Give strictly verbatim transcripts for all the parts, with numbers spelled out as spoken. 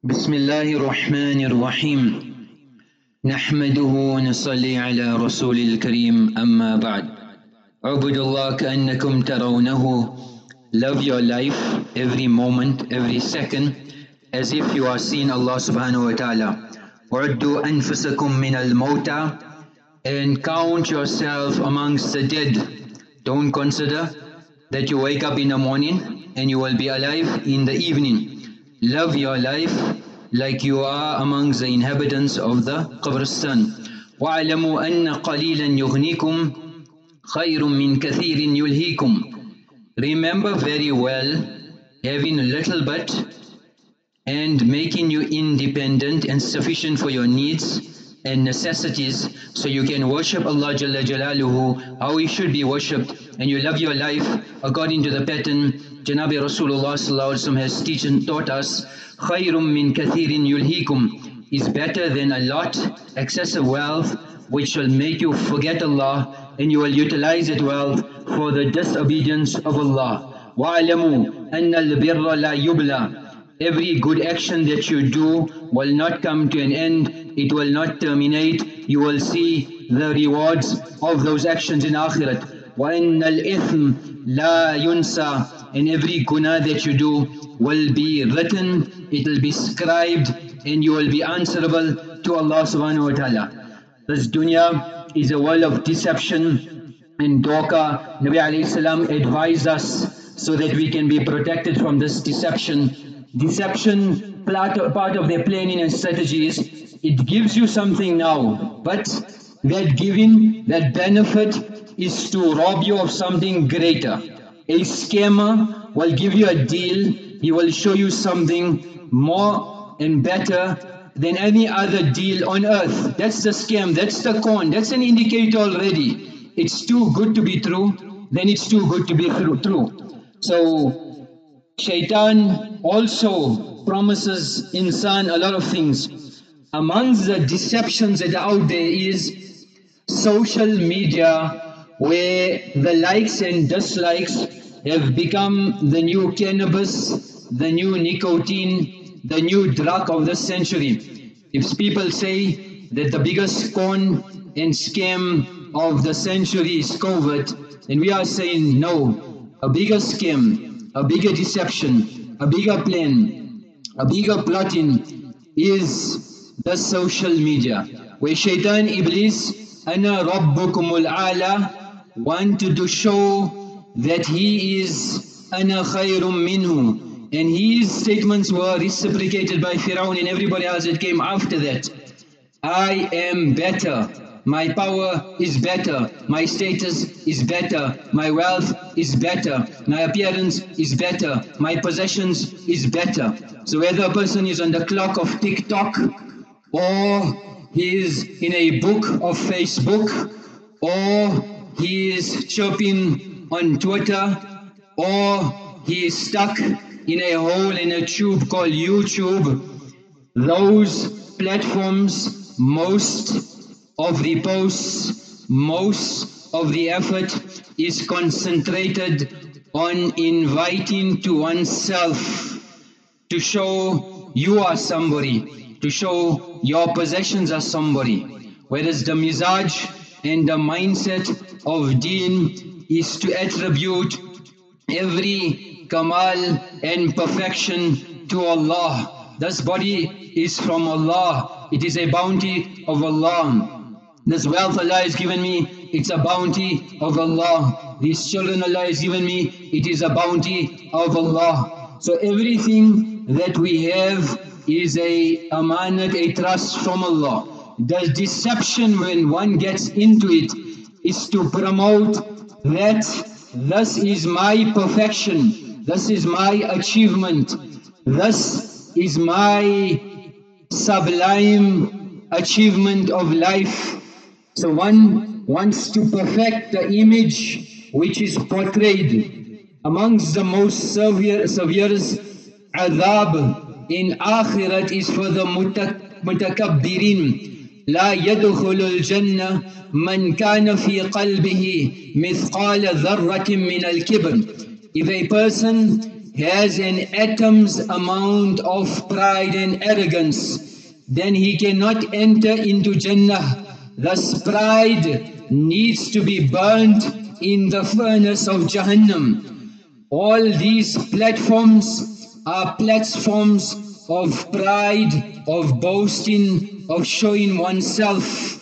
بسم الله الرحمن الرحيم نحمده ونصلي على رسول الكريم أما بعد اعبدوا الله كأنكم ترونه. Love your life, every moment, every second, as if you are seeing Allah subhanahu wa ta'ala. وَعُدُّوا أَنفُسَكُم مِّنَ الْمَوْتَى, and count yourself amongst the dead. Don't consider that you wake up in the morning and you will be alive in the evening. Love your life like you are amongst the inhabitants of the Qabristan. وَاعْلَمُوا أَنَّ قَلِيلًا يُغْنِيكُمْ خَيْرٌ مِّن كَثِيرٍ يُلْهِيكُمْ. Remember very well, having a little bit and making you independent and sufficient for your needs and necessities, so you can worship Allah Jalla Jalaluhu how He should be worshipped, and you love your life according to the pattern Janabi Rasulullah Sallallahu Alaihi Wasallam has teach and taught us. Khayrum min kathirin yulhikum is better than a lot, excessive wealth, which will make you forget Allah, and you will utilize that wealth for the disobedience of Allah. وَعَلَمُوا أَنَّ الْبِرَّ لَا يُبْلَى. Every good action that you do will not come to an end, it will not terminate. You will see the rewards of those actions in Akhirat. وَإِنَّ الْإِثْمِ لَا يُنْسَى. And every guna that you do will be written, it will be scribed, and you will be answerable to Allah subhanahu wa ta'ala. This dunya is a world of deception and doka. Nabi alayhi salam advised us so that we can be protected from this deception. Deception, part of, part of their planning and strategy is, it gives you something now, but that giving, that benefit is to rob you of something greater. A scammer will give you a deal, he will show you something more and better than any other deal on earth. That's the scam, that's the con, that's an indicator already. It's too good to be true, then it's too good to be true. So Shaitan also promises insan a lot of things. Amongst the deceptions that are out there is social media, where the likes and dislikes have become the new cannabis, the new nicotine, the new drug of the century. If people say that the biggest con and scam of the century is COVID, then we are saying no. A bigger scam, a bigger deception, a bigger plan, a bigger plotting is the social media, where Shaitan, Iblis, Ana Rabbukumul A'la, wanted to show that he is Ana Khayrum Minhu, and his statements were reciprocated by Fir'aun and everybody else that came after that. I am better, my power is better, my status is better, my wealth is better, my appearance is better, my possessions is better. So whether a person is on the clock of TikTok, or he is in a book of Facebook, or he is chirping on Twitter, or he is stuck in a hole in a tube called YouTube, those platforms, most of the posts, most of the effort is concentrated on inviting to oneself, to show you are somebody, to show your possessions are somebody. Whereas the mizaj and the mindset of deen is to attribute every kamal and perfection to Allah. This body is from Allah, it is a bounty of Allah. This wealth Allah has given me, it's a bounty of Allah. These children Allah has given me, it is a bounty of Allah. So everything that we have is a amanat, a trust from Allah. The deception, when one gets into it, is to promote that this is my perfection, this is my achievement, this is my sublime achievement of life. So one wants to perfect the image which is portrayed. Amongst the most severe, severest adhab in Akhirat is for the mutakabbirin. لا يدخل الجنة من كان في قلبه مثقال ذرة من الكبر. If a person has an atom's amount of pride and arrogance, then he cannot enter into Jannah. Thus pride needs to be burnt in the furnace of Jahannam. All these platforms are platforms of pride, of boasting, of showing oneself.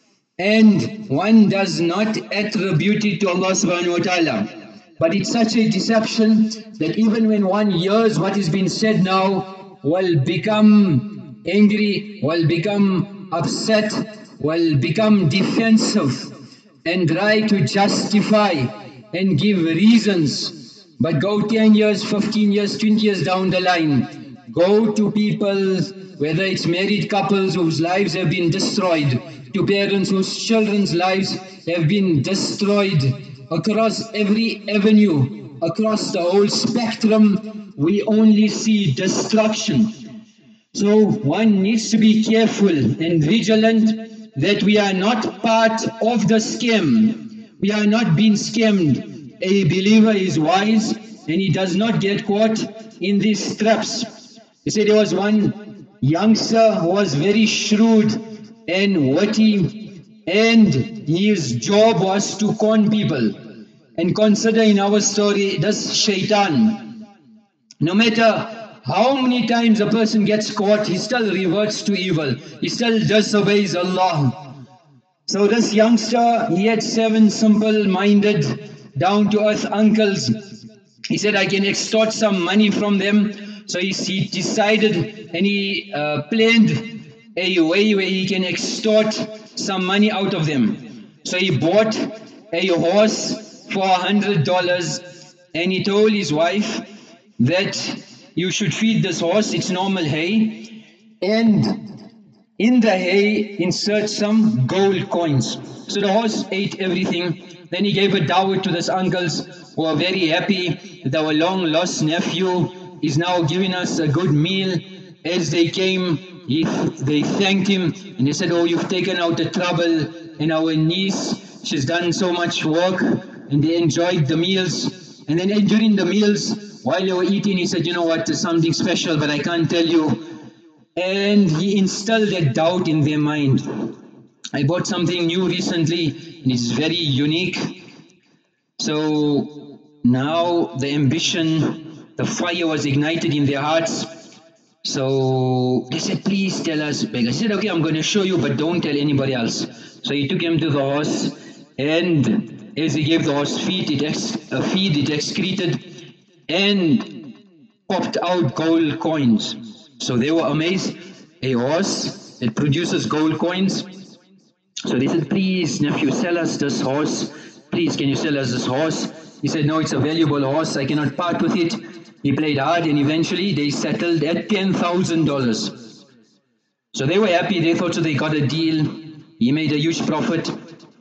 And one does not attribute it to Allah subhanahu wa ta'ala. But it's such a deception that even when one hears what is being said now, will become angry, will become upset, will become defensive and try to justify and give reasons. But go ten years, fifteen years, twenty years down the line, go to people, whether it's married couples whose lives have been destroyed, to parents whose children's lives have been destroyed, across every avenue, across the whole spectrum, we only see destruction. So one needs to be careful and vigilant that we are not part of the scam. We are not being scammed. A believer is wise and he does not get caught in these traps. He said there was one youngster who was very shrewd and witty, and his job was to con people. And consider in our story, this shaitan, no matter how many times a person gets caught, he still reverts to evil. He still disobeys Allah. So this youngster, he had seven simple-minded, down-to-earth uncles. He said, I can extort some money from them. So he, he decided and he uh, planned a way where he can extort some money out of them. So he bought a horse for a hundred dollars and he told his wife that you should feed this horse, it's normal hay, and in the hay insert some gold coins. So the horse ate everything. Then he gave a dawah to his uncles who were very happy that our long lost nephew is now giving us a good meal. As they came, he, they thanked him and they said, oh, you've taken out the trouble, and our niece, she's done so much work, and they enjoyed the meals. And then during the meals, while they were eating, he said, you know what, there's something special, but I can't tell you. And he instilled that doubt in their mind. I bought something new recently, and it's very unique. So now the ambition, the fire was ignited in their hearts. So they said, please tell us. I said, okay, I'm going to show you, but don't tell anybody else. So he took him to the horse, and as he gave the horse feed, it, ex uh, feed, it excreted and popped out gold coins. So they were amazed. A horse that produces gold coins. So they said, please, nephew, sell us this horse. Please, can you sell us this horse? He said, no, it's a valuable horse. I cannot part with it. He played hard, and eventually they settled at ten thousand dollars. So they were happy. They thought so they got a deal. He made a huge profit.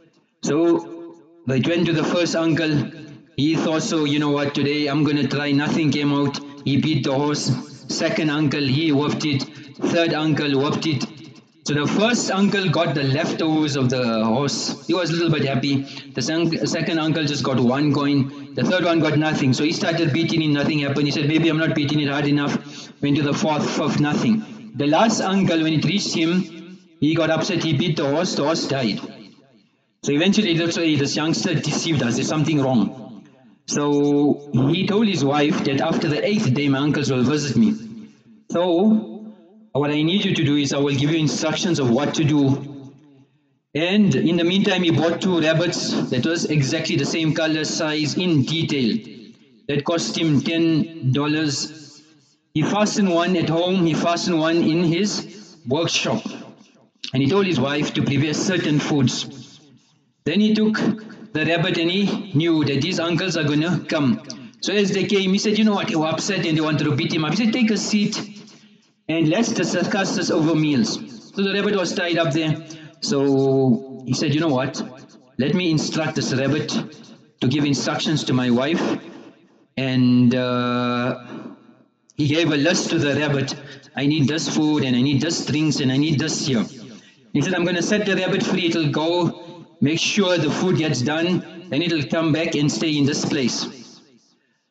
So they went to the first uncle. He thought, so, you know what, today I'm going to try. Nothing came out. He beat the horse. Second uncle, he whooped it. Third uncle whooped it. So the first uncle got the leftovers of the horse. He was a little bit happy. The second uncle just got one coin. The third one got nothing. So he started beating it, nothing happened. He said, maybe I'm not beating it hard enough. Went to the fourth, fifth, nothing. The last uncle, when it reached him, he got upset. He beat the horse. The horse died. So eventually he said, this youngster deceived us. There's something wrong. So he told his wife that after the eighth day, my uncles will visit me. So what I need you to do is I will give you instructions of what to do. And in the meantime, he bought two rabbits that was exactly the same color, size, in detail. That cost him ten dollars. He fastened one at home, he fastened one in his workshop. And he told his wife to prepare certain foods. Then he took the rabbit and he knew that these uncles are going to come. So as they came, he said, you know what, they were upset and they wanted to beat him up. He said, take a seat and let's discuss this over meals. So the rabbit was tied up there. So he said, you know what, let me instruct this rabbit to give instructions to my wife. And uh, he gave a list to the rabbit. I need this food and I need this drinks and I need this here. He said, I'm going to set the rabbit free. It'll go, make sure the food gets done, then it'll come back and stay in this place.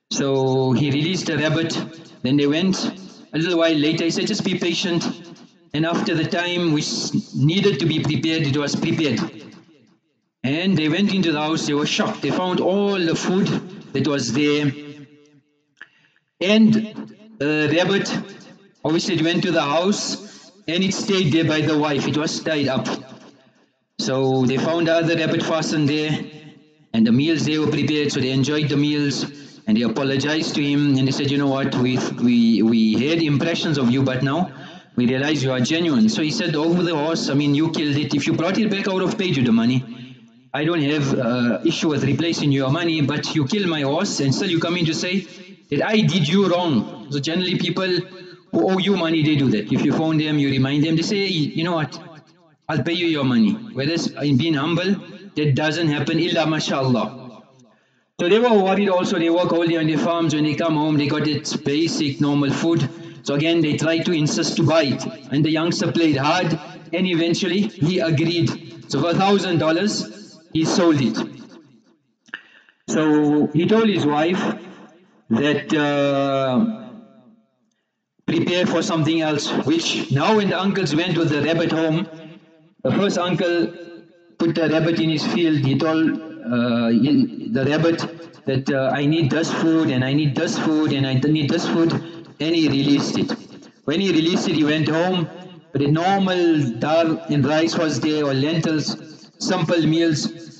So he released the rabbit. Then they went. A little while later, he said, just be patient. And after the time which needed to be prepared, it was prepared. And they went into the house. They were shocked. They found all the food that was there. And the rabbit, obviously it went to the house and it stayed there by the wife. It was tied up. So they found the other rabbit fastened there, and the meals they were prepared, so they enjoyed the meals, and they apologized to him, and they said, you know what, we, we, we had impressions of you, but now we realize you are genuine. So he said, over the horse, I mean, you killed it. If you brought it back, I would have paid you the money. I don't have uh, issue with replacing your money, but you killed my horse, and still you come in to say that I did you wrong. So generally people who owe you money, they do that. If you phone them, you remind them, they say, hey, you know what, I'll pay you your money. Whereas in being humble, that doesn't happen, illa mashallah. So they were worried also. They work all day on their farms. When they come home, they got its basic normal food. So again, they tried to insist to buy it. And the youngster played hard, and eventually he agreed. So for a thousand dollars, he sold it. So he told his wife that uh, prepare for something else, which now when the uncles went with the rabbit home, the first uncle put the rabbit in his field. He told uh, he, the rabbit that uh, I need this food and I need this food and I need this food, and he released it. When he released it, he went home, but the normal dal and rice was there, or lentils, simple meals.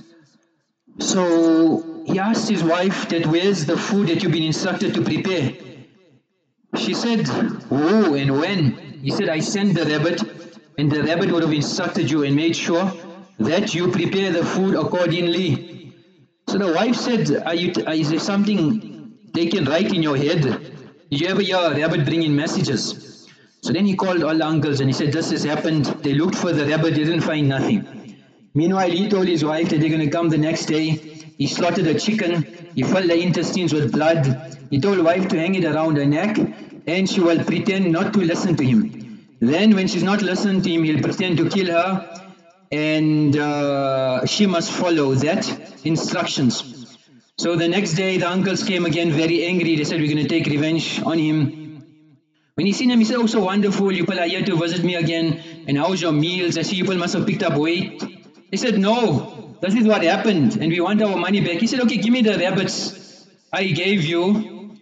So he asked his wife that where's the food that you've been instructed to prepare? She said, oh, and when? He said, I sent the rabbit, and the rabbit would have instructed you and made sure that you prepare the food accordingly. So the wife said, are you, is there something they can write in your head? Did you ever hear a rabbit bringing messages? So then he called all the uncles and he said, this has happened. They looked for the rabbit, they didn't find nothing. Meanwhile, he told his wife that they're going to come the next day. He slaughtered a chicken, he filled the intestines with blood. He told the wife to hang it around her neck, and she will pretend not to listen to him. Then when she's not listening to him, he'll pretend to kill her, and uh, she must follow that instructions. So the next day the uncles came again very angry. They said, we're going to take revenge on him. When he seen him, he said, oh, so wonderful, you people are here to visit me again, and how's your meals? I see you people must have picked up weight. They said, no, this is what happened and we want our money back. He said, okay, give me the rabbits. I gave you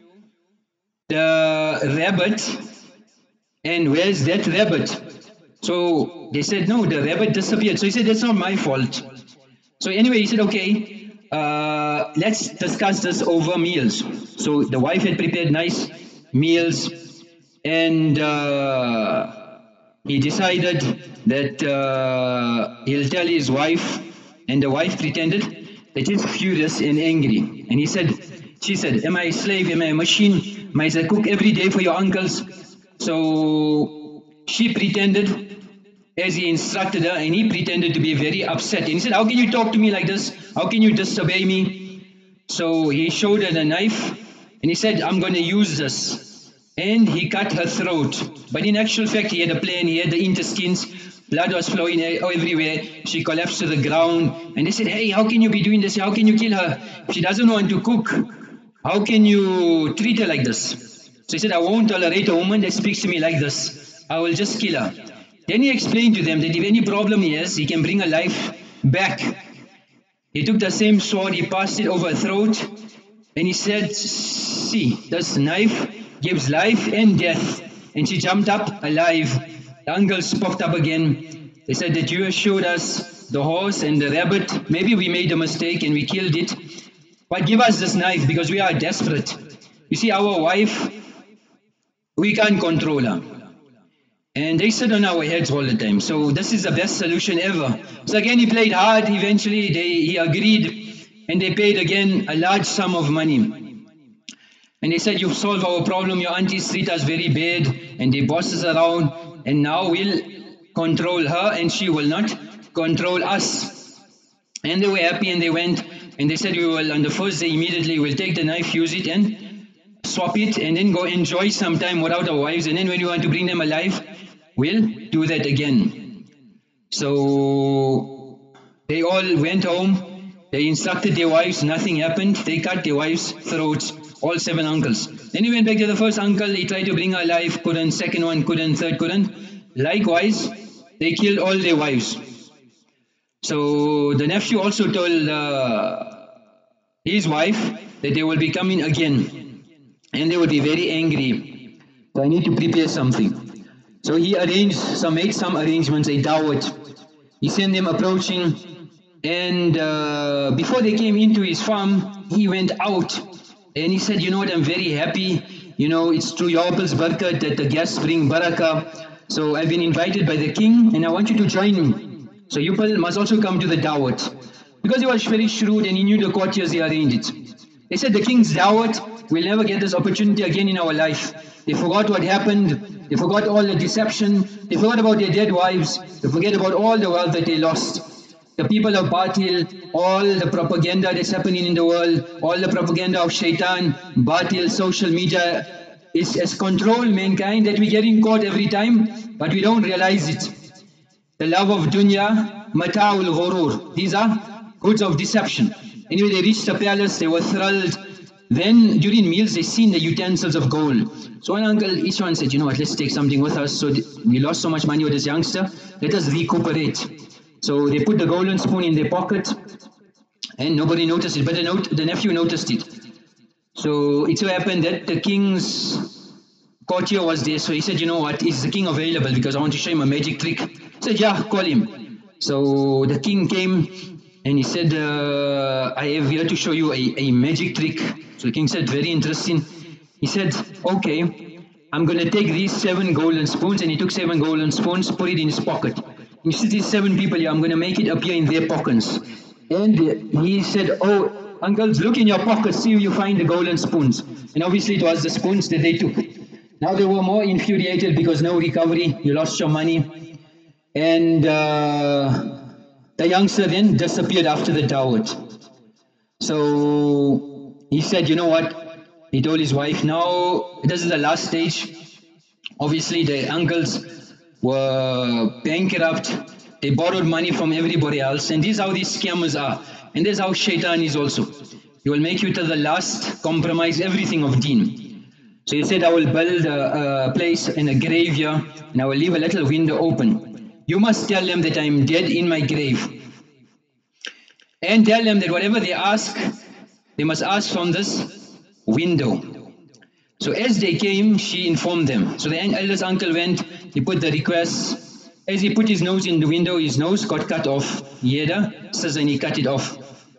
the rabbit, and where's that rabbit? So they said, no, the rabbit disappeared. So he said, that's not my fault. So anyway, he said, okay, uh, let's discuss this over meals. So the wife had prepared nice meals, and uh, he decided that uh, he'll tell his wife, and the wife pretended that he's furious and angry. And he said, she said, am I a slave? Am I a machine? Am I a cook every day for your uncles? So she pretended as he instructed her, and he pretended to be very upset. And he said, how can you talk to me like this? How can you disobey me? So he showed her the knife, and he said, I'm going to use this. And he cut her throat. But in actual fact, he had a plan, he had the intestines, blood was flowing everywhere. She collapsed to the ground. And they said, hey, how can you be doing this? How can you kill her? If she doesn't want to cook, how can you treat her like this? So he said, I won't tolerate a woman that speaks to me like this. I will just kill her. Then he explained to them that if any problem he has, he can bring her life back. He took the same sword, he passed it over her throat, and he said, see, this knife gives life and death. And she jumped up alive. The uncles popped up again. They said that you showed us the horse and the rabbit. Maybe we made a mistake and we killed it. But give us this knife because we are desperate. You see, our wife, we can't control her. And they sit on our heads all the time. So this is the best solution ever. So again, he played hard. Eventually, they, he agreed. And they paid again a large sum of money. And they said, you've solved our problem, your aunties treat us very bad, and they boss us around, and now we'll control her, and she will not control us. And they were happy, and they went, and they said, we will, on the first day immediately, we'll take the knife, use it, and swap it, and then go enjoy some time without our wives, and then when we want to bring them alive, we'll do that again. So they all went home. They instructed their wives, nothing happened. They cut their wives' throats, all seven uncles. Then he went back to the first uncle, he tried to bring her alive, couldn't, second one couldn't, third couldn't. Likewise, they killed all their wives. So the nephew also told uh, his wife that they will be coming again and they will be very angry. So I need to prepare something. So he arranged, some made some arrangements, a dawat. He sent them approaching, and uh, before they came into his farm, he went out and he said, you know what, I'm very happy. You know, it's through your people's barakat that the guests bring barakah. So I've been invited by the king and I want you to join me. So you must also come to the dawat. Because he was very shrewd and he knew the courtiers, he arranged it. They said the king's dawat, we'll never get this opportunity again in our life. They forgot what happened, they forgot all the deception, they forgot about their dead wives, they forget about all the wealth that they lost. The people of Batil, all the propaganda that's happening in the world, all the propaganda of shaitan, Batil, social media, is has controlled mankind that we get in caught every time, but we don't realize it. The love of dunya, mata'ul ghurur. These are goods of deception. Anyway, they reached the palace, they were thrilled. Then during meals, they seen the utensils of gold. So one uncle, each one said, you know what, let's take something with us. So we lost so much money with this youngster, let us recuperate. So they put the golden spoon in their pocket and nobody noticed it, but the, note, the nephew noticed it. So it so happened that the king's courtier was there, so he said, you know what, is the king available because I want to show him a magic trick. He said, yeah, call him. So the king came and he said, uh, I have here to show you a, a magic trick. So the king said, very interesting. He said, okay, I'm going to take these seven golden spoons, and he took seven golden spoons, put it in his pocket. You see these seven people here, I'm going to make it appear in their pockets. And he said, oh, uncles, look in your pockets, see if you find the golden spoons. And obviously it was the spoons that they took. Now they were more infuriated because no recovery, you lost your money. And uh, the youngster then disappeared after the dawat. So he said, you know what? He told his wife, now this is the last stage. Obviously the uncles were bankrupt, they borrowed money from everybody else, and this is how these scammers are. And this is how shaitan is also. He will make you to the last, compromise everything of deen. So he said, I will build a, a place in a grave here, and I will leave a little window open. You must tell them that I am dead in my grave. And tell them that whatever they ask, they must ask from this window. So as they came, she informed them. So the eldest uncle went, he put the request. As he put his nose in the window, his nose got cut off. He had a scissor and he cut it off.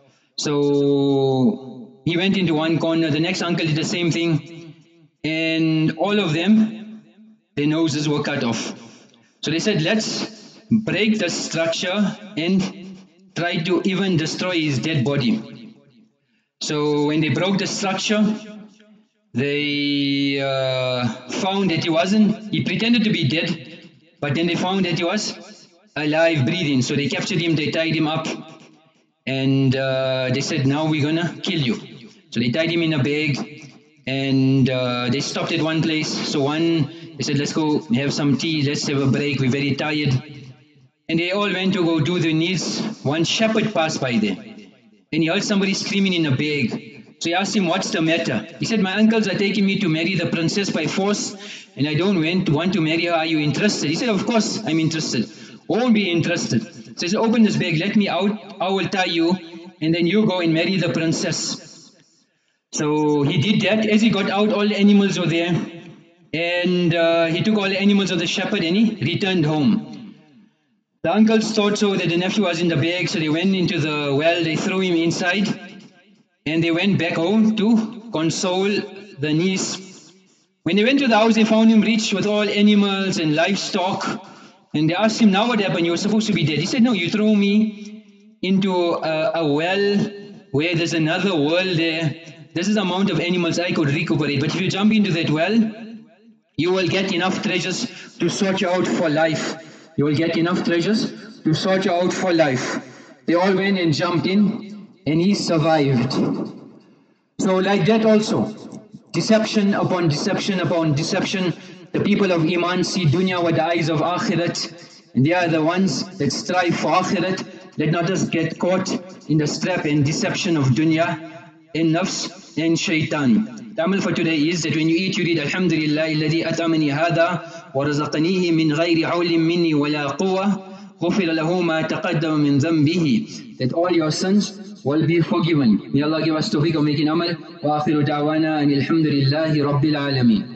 So he went into one corner, the next uncle did the same thing. And all of them, their noses were cut off. So they said, let's break the structure and try to even destroy his dead body. So when they broke the structure, they uh, found that he wasn't, he pretended to be dead, but then they found that he was alive, breathing. So they captured him, they tied him up, and uh, they said, now we're gonna kill you. So they tied him in a bag, and uh, they stopped at one place. So one, they said, let's go have some tea, let's have a break, we're very tired. And they all went to go do their needs. One shepherd passed by there, and he heard somebody screaming in a bag. So he asked him, what's the matter? He said, my uncles are taking me to marry the princess by force, and I don't want to, want to marry her. Are you interested? He said, of course I'm interested. Won't be interested. So he said, open this bag, let me out, I will tie you, and then you go and marry the princess. So he did that. As he got out, all the animals were there, and uh, he took all the animals of the shepherd and he returned home. The uncles thought so that the nephew was in the bag, so they went into the well, they threw him inside, and they went back home to console the niece. When they went to the house, they found him rich with all animals and livestock. And they asked him, now what happened? You were supposed to be dead. He said, no, you threw me into a, a well where there's another world there. This is the amount of animals I could recuperate. But if you jump into that well, you will get enough treasures to sort you out for life. You will get enough treasures to sort you out for life. They all went and jumped in, and he survived. So like that also, deception upon deception upon deception. The people of Iman see dunya with the eyes of Akhirat, and they are the ones that strive for Akhirat. Let not us get caught in the trap and deception of dunya, and nafs, and shaitan. The amal for today is that when you eat, you read Alhamdulillah alladhi at'amani hadha wa razaqanihi min ghayri hawlin minni wa la quwwa غفر له ما تقدم من ذنبه, that all your sins will be forgiven. May Allah give us tawfiq of making amal. Wa akhiru da'wana anil hamdulillahi rabbil alameen.